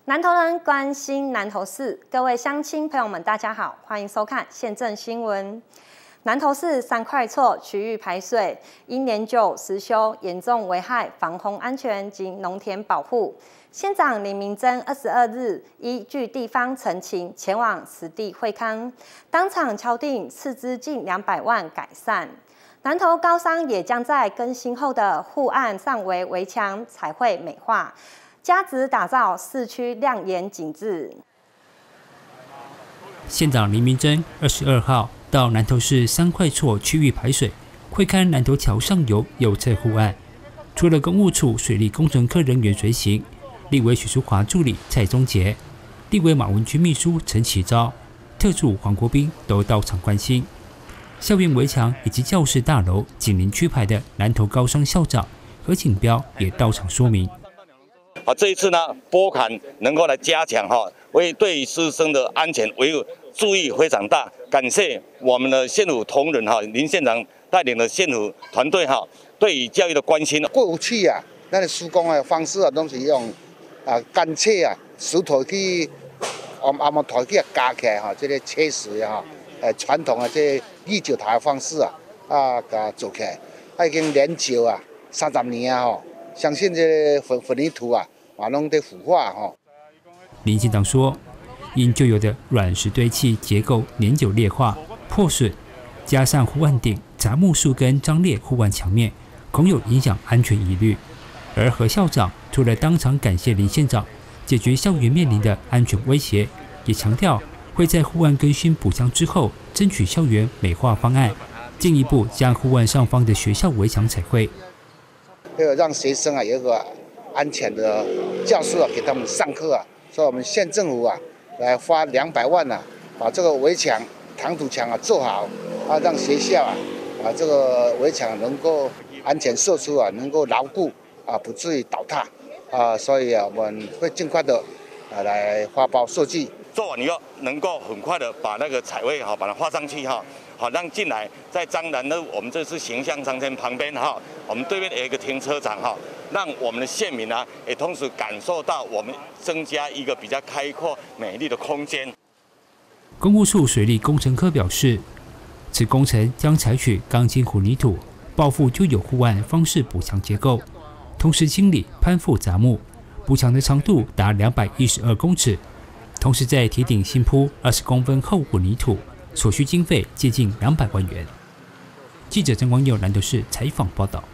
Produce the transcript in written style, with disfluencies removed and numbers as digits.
南投人关心南投市，各位乡亲朋友们，大家好，欢迎收看县政新闻。南投市三块厝区域排水因年久失修，严重危害防洪安全及农田保护。县长林明珍22日依据地方陈情，前往实地会勘，当场敲定斥资近200万改善。南投高商也将在更新后的护岸上围围墙彩绘美化。 加值打造市区亮眼景致。 县长林明珍22号到南投市三块厝区域排水，会勘南投桥上游右侧护岸。除了公务处水利工程科人员随行，立委许淑华助理蔡宗杰、立委马文君秘书陈启昭、特助黄国斌都到场关心。校园围墙以及教室大楼紧邻区排的南投高商校长何景标也到场说明。 这一次呢，拨坎能够来加强对师生的安全维护注意非常大。感谢我们的县府同仁林县长带领的县府团队对于教育的关心。 过去咱的施工的方式都是用干切石头去按头去加起来这个切石传统的这立九塔的方式给它做起来，已经连久30年相信这混凝土拢在腐化林县长说，因旧有的软石堆砌结构年久劣化破损，加上护岸顶杂木树根张裂护岸墙面，恐有影响安全疑虑。而何校长除了当场感谢林县长解决校园面临的安全威胁，也强调会在护岸更新补强之后，争取校园美化方案，进一步将护岸上方的学校围墙彩绘。 让学生有一个安全的教室给他们上课所以我们县政府来花200万把这个围墙、挡土墙做好让学校这个围墙能够安全射出能够牢固不至于倒塌所以我们会尽快的来发包设计。 做完以后，能够很快的把那个彩绘把它画上去好让进来。在彰南的我们这次形象商圈旁边我们对面有一个停车场让我们的县民也同时感受到我们增加一个比较开阔美丽的空间。 公务处水利工程科表示，此工程将采取钢筋混凝土报复旧有护岸方式补强结构，同时清理攀附杂木，补强的长度达212公尺。 同时，在堤顶新铺20公分厚混凝土，所需经费接近200万元。记者郑光佑南投市采访报道。